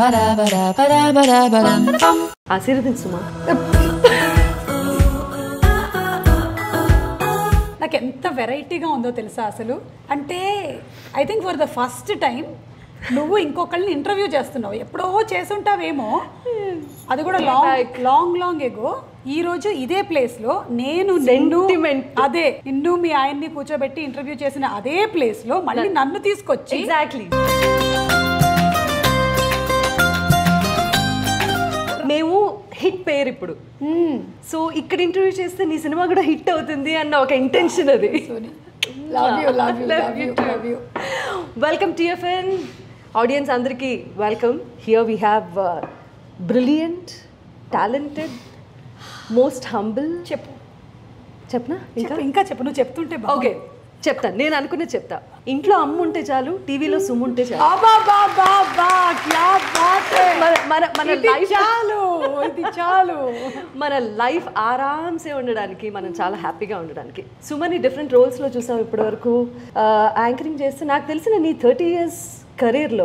ఆశీర్వదించు సుమా. నాకు ఎంత వెరైటీగా ఉందో తెలుసా అసలు. అంటే I think for the first time నువ్వు ఇంకొకళ్ళని ఇంటర్వ్యూ చేస్తున్నావు. ఎప్పుడో చేసుంటావేమో, అది కూడా లాంగ్ ఎగో. ఈ రోజు ఇదే ప్లేస్ లో నేను అదే నిన్ను మీ ఆయన్ని కూర్చోబెట్టి ఇంటర్వ్యూ చేసిన అదే ప్లేస్ లో మళ్ళీ నన్ను తీసుకొచ్చి ఎగ్జాక్ట్లీ మేము హిట్ పేరు ఇప్పుడు. సో ఇక్కడ ఇంటర్వ్యూ చేస్తే నీ సినిమా కూడా హిట్ అవుతుంది అన్న ఒక ఇంటెన్షన్ అది. వెల్కమ్ TFN ఆడియన్స్ అందరికీ welcome. Here we have brilliant, talented, most humble. చెప్పనా ఇంకా చెప్పు. నువ్వు చెప్తుంటే ఓకే చెప్తాను. నేను అనుకునే చెప్తా. ఇంట్లో అమ్మ ఉంటే చాలు, టీవీలో సుమ్ము ఉంటే చాలు. మన లైఫ్ ఆరామ్సే ఉండడానికి, మనం చాలా హ్యాపీగా ఉండడానికి. సుమని డిఫరెంట్ రోల్స్లో చూసాం ఇప్పటి వరకు. యాంకరింగ్ చేస్తే నాకు తెలిసిన నీ 30 years కెరీర్లో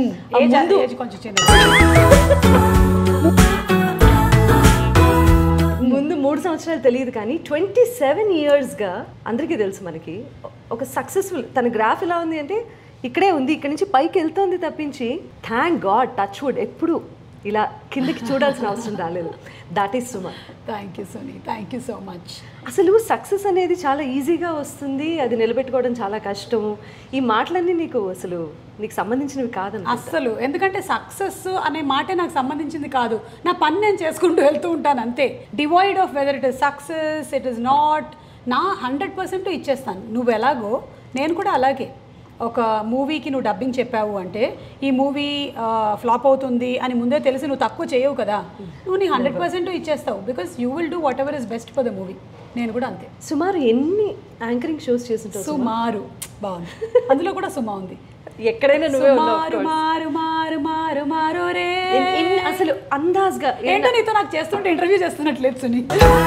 ముందు 3 సంవత్సరాలు తెలియదు కానీ 27 yearsగా అందరికీ తెలుసు మనకి. ఒక సక్సెస్ఫుల్, తన గ్రాఫ్ ఎలా ఉంది అంటే ఇక్కడే ఉంది, ఇక్కడ నుంచి పైకి వెళ్తుంది తప్పించి థ్యాంక్ గాడ్ టచ్ వుడ్ ఎప్పుడు ఇలా కిందకి చూడాల్సిన అవసరం రాలేదు. That is Suma. Thank you Sony, thank you so much. అసలు సక్సెస్ అనేది చాలా ఈజీగా వస్తుంది, అది నిలబెట్టుకోవడం చాలా కష్టం. ఈ మాటలన్నీ నీకు సంబంధించినవి కాదని అస్సలు. ఎందుకంటే సక్సెస్ అనే మాటే నాకు సంబంధించింది కాదు. నా పని నేను చేసుకుంటూ వెళ్తూ ఉంటాను అంతే. Divide of whether it is success, it is not. నా 100% ఇచ్చేస్తాను. నువ్వు ఎలాగో నేను కూడా అలాగే. ఒక మూవీకి నువ్వు డబ్బింగ్ చెప్పావు అంటే ఈ మూవీ ఫ్లాప్ అవుతుంది అని ముందే తెలిసి నువ్వు తక్కువ చేయవు కదా. నువ్వు నీ 100% ఇచ్చేస్తావు. Because you will do whatever is best for the movie. నేను కూడా అంతే. సుమారు ఎన్ని యాంకరింగ్ షోస్ చేస్తుంటావు? సుమారు బాగుంది, అందులో కూడా సుమా ఉంది. ఎక్కడైనా నువ్వే రే అసలు అందాజ్గా ఏంటో నీతో నాకు చేస్తుంటే ఇంటర్వ్యూ చేస్తున్నట్లేదు సునీ.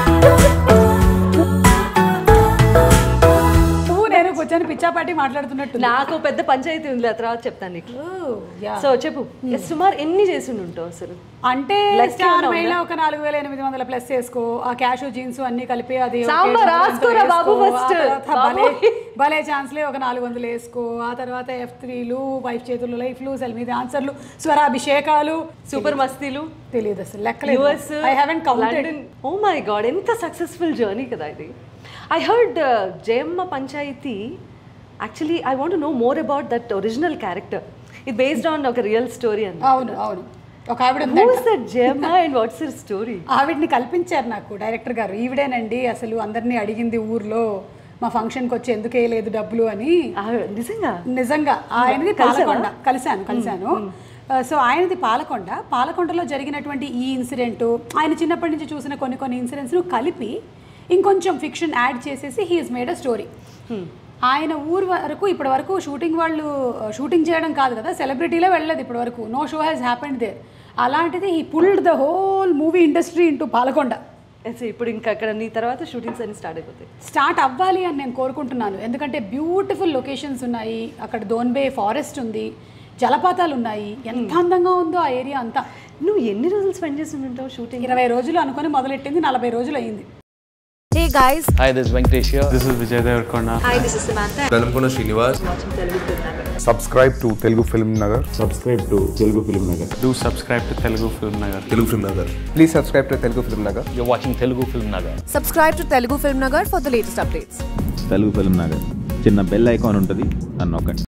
నేను కూర్చొని పిచ్చాపాటి మాట్లాడుతున్నట్టు. నాకు పెద్ద పంచాయతీ ఉంది, ఆ తర్వాత చెప్తాను నీకు. సో చెప్పు, సుమారు ఎన్ని చేసి ఉంటావు అసలు? అంటే ఒక 4800 ప్లస్ చేసుకో. ఆ క్యాష్ జీన్స్ అన్ని కలిపి అది భలే ఛాన్స్లే ఒక 400 వేసుకో. ఆ తర్వాత F3లు, వైఫ్ చేతులు లైఫ్లు, సెల్ మీద ఆన్సర్లు, స్వరాభిషేకాలు, సూపర్ మస్తీలు, తెలియదు అసలు లెక్కలేదు. I haven't counted. Oh my God, ఎంత సక్సెస్ఫుల్ జర్నీ కదా ఇది. I heard Jayamma Panchayati. Actually, I want to know more about that original character. It's based on a real story. అవును. ఒక ఆవిడ ఉంది. Who is that Jayamma and what's her story? ఆవిడని కల్పించారు నాకు డైరెక్టర్ గారు. ఈవిడేనండి అసలు అందరినీ అడిగింది ఊర్లో మా ఫంక్షన్కి వచ్చి ఎందుకు వేయలేదు డబ్బులు అని. నిజంగా ఆయనది పాలకొండ. కలిశాను. సో ఆయనది పాలకొండలో జరిగినటువంటి ఈ ఇన్సిడెంట్, ఆయన చిన్నప్పటి నుంచి చూసిన కొన్ని ఇన్సిడెంట్స్ను కలిపి ఇంకొంచెం ఫిక్షన్ యాడ్ చేసేసి he is made a story. ఆయన ఊరు వరకు ఇప్పటి వరకు షూటింగ్ చేయడం కాదు కదా, సెలబ్రిటీలే వెళ్ళలేదు ఇప్పటి వరకు. No show has happened there. అలాంటిది he pulled the whole movie industry into Palakonda. ఇప్పుడు ఇంకా అక్కడ నీ తర్వాత షూటింగ్స్ అన్ని స్టార్ట్ అవ్వాలి అని నేను కోరుకుంటున్నాను. ఎందుకంటే బ్యూటిఫుల్ లొకేషన్స్ ఉన్నాయి అక్కడ. దోన్బే ఫారెస్ట్ ఉంది, జలపాతాలు ఉన్నాయి. ఎంత అందంగా ఉందో ఆ ఏరియా అంతా. నువ్వు ఎన్ని రోజులు స్పెండ్ చేసి ఉంటావు షూటింగ్? 20 రోజులు అనుకుని మొదలెట్టింది, 40 రోజులు అయింది. Hey guys. Hi, this is Venkatesh here. This is Vijay Devarkonda. Hi, this is Samantha. Dalamkona Srinivas. Subscribe to Telugu Film Nagar. Subscribe to Telugu Film Nagar. Do subscribe to Telugu Film Nagar. Telugu Film Nagar. Please subscribe to Telugu Film Nagar. You're watching Telugu Film Nagar. Subscribe to Telugu Film Nagar for the latest updates. Telugu Film Nagar. చిన్న bell icon ఉంటుంది, నన్ను నొక్కండి.